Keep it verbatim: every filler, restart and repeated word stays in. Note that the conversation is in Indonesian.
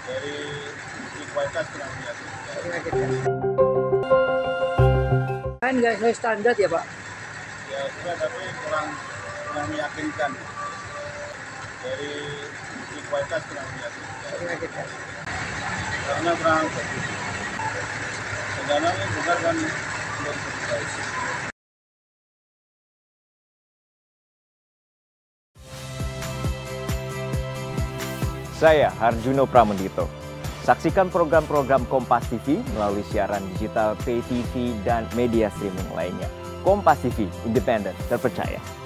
dari segi kualitas kurang lihat. Kan nggak sesuai standar ya Pak? Ya sudah, tapi kurang kurang meyakinkan. Dari segi kualitas kurang lihat. Karena kurang bagus. Sebenarnya ini benar kan untuk diperbaiki. Saya Harjuno Pramendito. Saksikan program-program Kompas T V melalui siaran digital, pay T V, dan media streaming lainnya. Kompas T V, independen, terpercaya.